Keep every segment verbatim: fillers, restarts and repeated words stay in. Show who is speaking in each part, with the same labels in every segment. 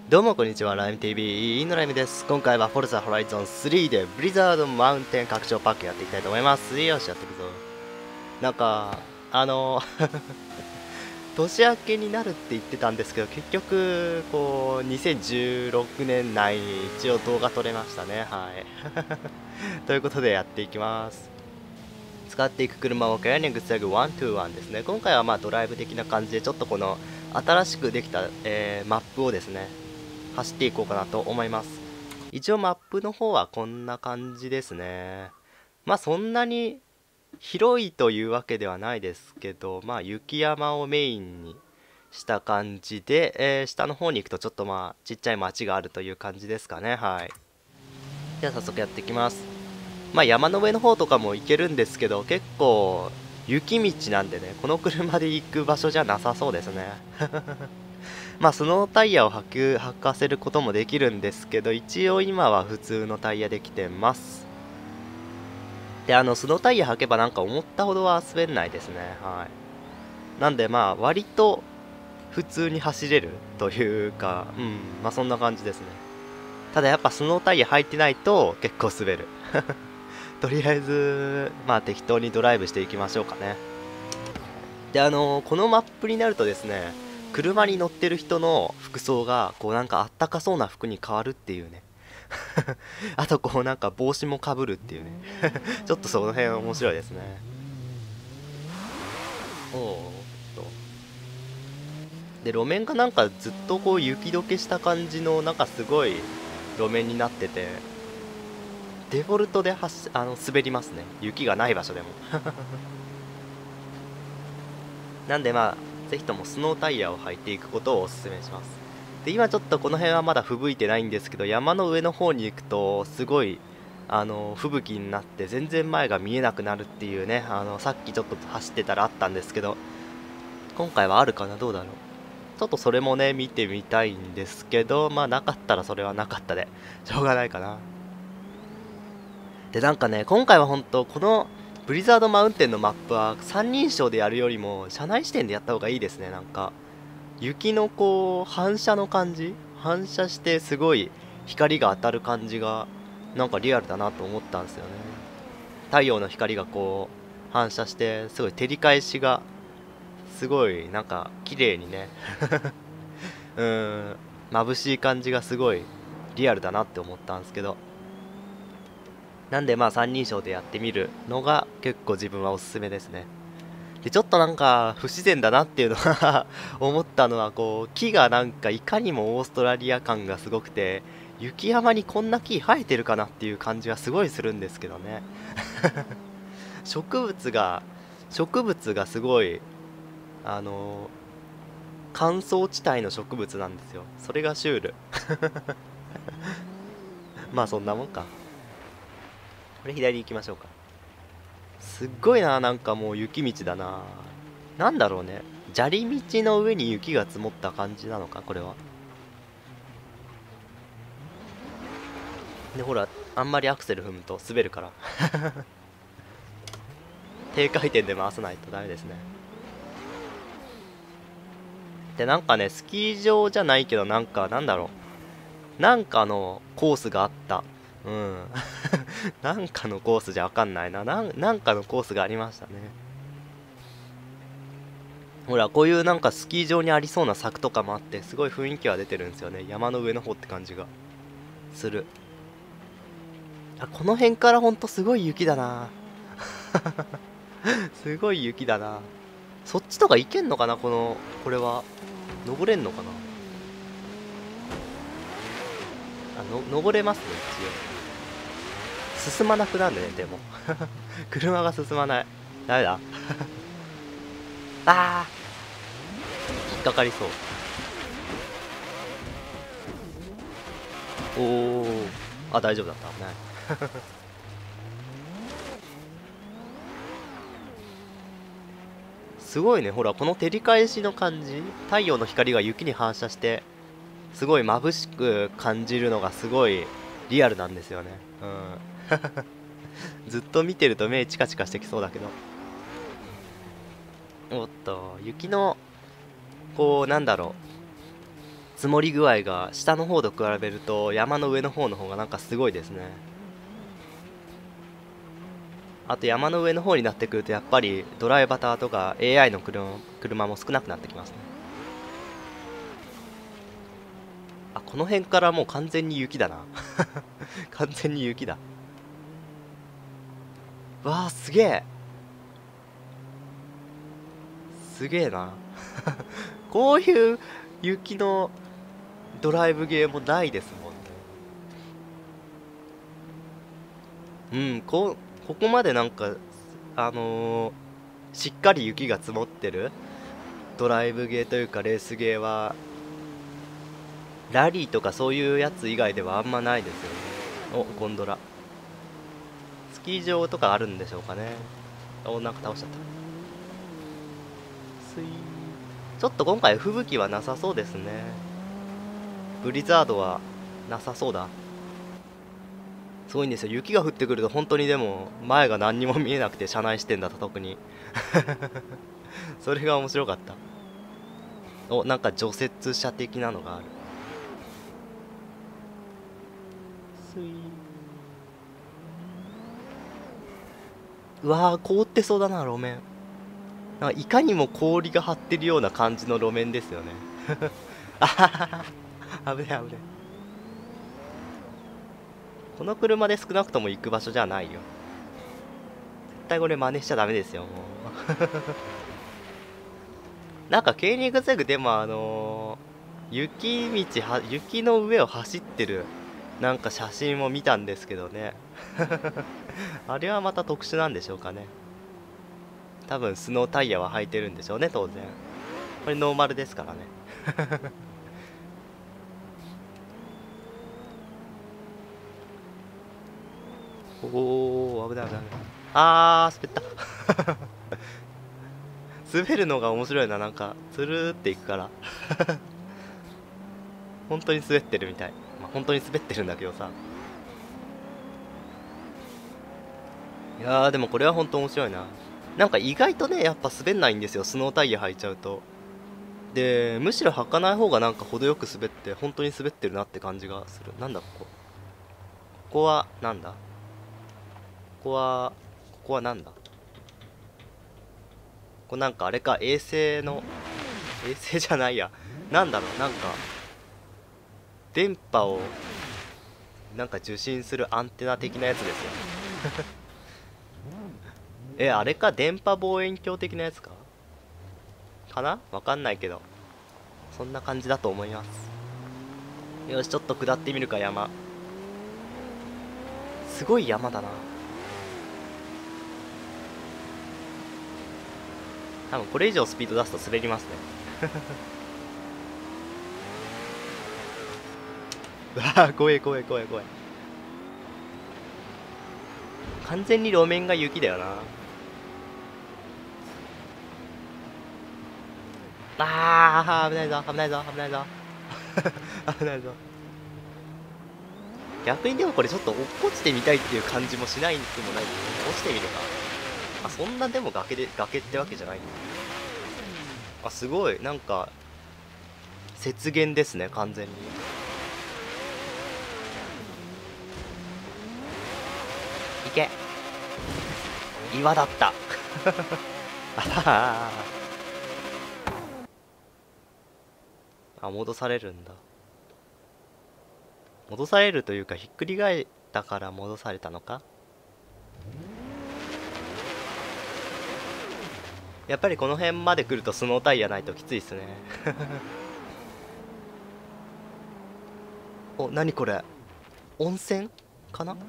Speaker 1: どうもこんにちは、ライム ティーブイ のライムです。今回はフォルザホライゾンスリーでブリザードマウンテン拡張パックやっていきたいと思います。よし、やっていくぞ。なんか、あの年明けになるって言ってたんですけど、結局、こう、にせんじゅうろくねん内に一応動画撮れましたね。はい。ということでやっていきます。使っていく車をケアリングスタグいちにいちですね。今回はまあドライブ的な感じで、ちょっとこの新しくできた、えーマップをですね、走っていこうかなと思います。一応マップの方はこんな感じですね。まあそんなに広いというわけではないですけど、まあ雪山をメインにした感じで、えー下の方に行くとちょっとまあちっちゃい町があるという感じですかね。はい。じゃあ早速やっていきます。まあ山の上の方とかも行けるんですけど、結構雪道なんでね、この車で行く場所じゃなさそうですね。まあそのタイヤを履く履かせることもできるんですけど、一応今は普通のタイヤで来てます。で、あのスノータイヤ履けばなんか思ったほどは滑んないですね。はい。なんでまあ割と普通に走れるというか、うん、まあそんな感じですね。ただやっぱスノータイヤ履いてないと結構滑る。とりあえずまあ適当にドライブしていきましょうかね。で、あのーこのマップになるとですね、車に乗ってる人の服装がこうなんかあったかそうな服に変わるっていうね。あとこうなんか帽子もかぶるっていうね。ちょっとその辺面白いですね。おおっと。で、路面がなんかずっとこう雪解けした感じのなんかすごい路面になってて、デフォルトで走あの滑りますね。雪がない場所でも。なんでまあ、ぜひともスノータイヤを履いていくことをお勧めします。で、今ちょっとこの辺はまだ吹雪いてないんですけど、山の上の方に行くと、すごい、あの、吹雪になって全然前が見えなくなるっていうね、あの、さっきちょっと走ってたらあったんですけど、今回はあるかな、どうだろう。ちょっとそれもね、見てみたいんですけど、まあなかったらそれはなかったで、しょうがないかな。で、なんかね、今回は本当このブリザードマウンテンのマップは三人称でやるよりも車内視点でやった方がいいですね。なんか雪のこう反射の感じ、反射してすごい光が当たる感じがなんかリアルだなと思ったんですよね。太陽の光がこう反射してすごい照り返しがすごいなんか綺麗にねうーん眩しい感じがすごいリアルだなって思ったんですけど、なんでまあ三人称でやってみるのが結構自分はおすすめですね。で、ちょっとなんか不自然だなっていうのは思ったのは、こう木がなんかいかにもオーストラリア感がすごくて、雪山にこんな木生えてるかなっていう感じはすごいするんですけどね。植物が植物がすごいあの乾燥地帯の植物なんですよ。それがシュール。まあそんなもんか。これ左行きましょうか。すっごいな、なんかもう雪道だな。なんだろうね。砂利道の上に雪が積もった感じなのか、これは。で、ほら、あんまりアクセル踏むと滑るから。低回転で回さないとダメですね。で、なんかね、スキー場じゃないけど、なんか、なんだろう。なんかのコースがあった。うん。なんかのコースじゃわかんないな。なん、なんかのコースがありましたね。ほら、こういうなんかスキー場にありそうな柵とかもあって、すごい雰囲気は出てるんですよね。山の上の方って感じがする。あ、この辺からほんとすごい雪だな。すごい雪だな。そっちとか行けんのかな、この、これは。登れんのかな。あの、登れますね、一応。進まなくなるね、でも。車が進まない。ダメだ。あー、引っかかりそう。おー。あ、大丈夫だった。危ない。すごいね、ほら、この照り返しの感じ、太陽の光が雪に反射して、すごい眩しく感じるのがすごいリアルなんですよね。うん。ずっと見てると目チカチカしてきそうだけど。おっと、雪の、こう、なんだろ積もり具合が下の方と比べると山の上の方の方がなんかすごいですね。あと山の上の方になってくるとやっぱりドライバターとか エーアイ の車、車も少なくなってきますね。あ、この辺からもう完全に雪だな完全に雪だ。わあ、すげえすげえなこういう雪のドライブゲーもないですもんね。うん、こここまでなんかあのーしっかり雪が積もってるドライブゲーというかレースゲーはラリーとかそういうやつ以外ではあんまないですよね。お、ゴンドラ。スキー場とかあるんでしょうかね。お、なんか倒しちゃった。スイー。ちょっと今回吹雪はなさそうですね。ブリザードはなさそうだ。すごいんですよ。雪が降ってくると本当にでも前が何にも見えなくて車内視点だと特にそれが面白かった。お、なんか除雪車的なのがある。スイー。うわー、凍ってそうだな路面。なんかいかにも氷が張ってるような感じの路面ですよねあははは危ねえ危ねえ。この車で少なくとも行く場所じゃないよ。絶対これ真似しちゃダメですよもうなんかケーニングセグでもあのー、雪道は雪の上を走ってるなんか写真も見たんですけどねあれはまた特殊なんでしょうかね。多分スノータイヤは履いてるんでしょうね当然。これノーマルですからねおお、危ない危ない危ない。あー、滑った滑るのが面白いな。なんかつるーっていくから本当に滑ってるみたい。まあ、本当に滑ってるんだけどさ。いやーでもこれは本当面白いな。なんか意外とねやっぱ滑んないんですよ、スノータイヤ履いちゃうと。でむしろ履かない方がなんか程よく滑って本当に滑ってるなって感じがする。なんだここ、ここはなんだ、ここはここはなんだ、ここなんかあれか、衛星の衛星じゃないや、なんだろう、なんか電波をなんか受信するアンテナ的なやつですよえ、あれか、電波望遠鏡的なやつかかな、わかんないけどそんな感じだと思います。よし、ちょっと下ってみるか。山すごい山だな。多分これ以上スピード出すと滑りますねうわー、怖え怖え怖え怖え。完全に路面が雪だよな。あー、危ないぞ危ないぞ危ないぞ危ないぞ。逆にでもこれちょっと落っこちてみたいっていう感じもしないでもない。落ちてみるか。あ、そんなでも崖で崖ってわけじゃない。あ、すごいなんか雪原ですね完全に。いけ、岩だったああ、戻されるんだ。戻されるというかひっくり返ったから戻されたのか。やっぱりこの辺まで来るとスノータイヤないときついっすねお、なにこれ、温泉かな。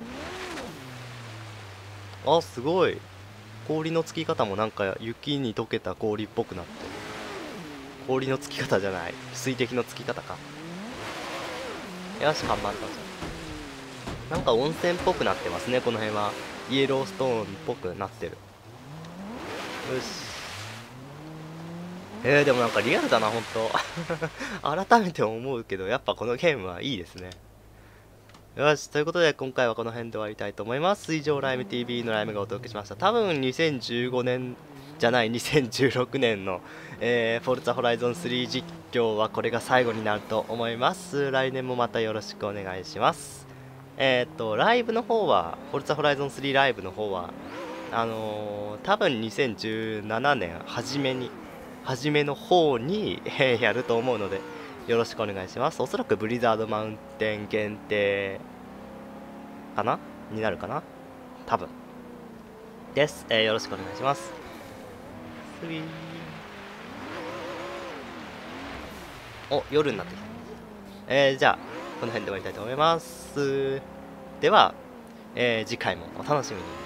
Speaker 1: あ、すごい。氷のつき方もなんか雪に溶けた氷っぽくなってる。氷のつき方じゃない、水滴のつき方か。よし、看板倒した。なんか温泉っぽくなってますねこの辺は。イエローストーンっぽくなってる。よし。えー、でもなんかリアルだな、ほんと改めて思うけど、やっぱこのゲームはいいですね。 よし、ということで今回はこの辺で終わりたいと思います。以上、ライム ティーブイ のライムがお届けしました。多分にせんじゅうごねんじゃない、にせんじゅうろくねんの、えー、フォルツァホライゾンスリー実況はこれが最後になると思います。来年もまたよろしくお願いします。えー、っと、ライブの方は、フォルツァホライゾンスリーライブの方は、あのー、多分にせんじゅうななねん初めに、初めの方に、えーやると思うので、よろしくお願いします。おそらくブリザードマウンテン限定かなになるかな多分。です。えーよろしくお願いします。スリーお、夜になってきた。えーじゃあ、この辺で終わりたいと思います。では、えー次回もお楽しみに。